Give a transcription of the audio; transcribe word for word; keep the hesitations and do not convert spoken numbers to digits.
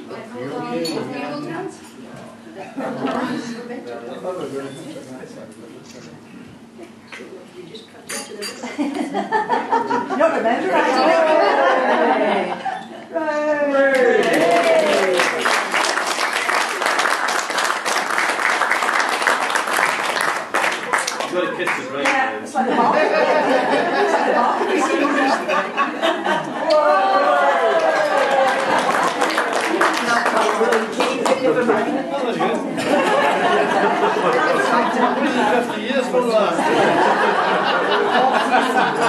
You don't remember, right? You've got to kiss the brain. Yeah, it's like a ball. It's like a ball. fifty years from last.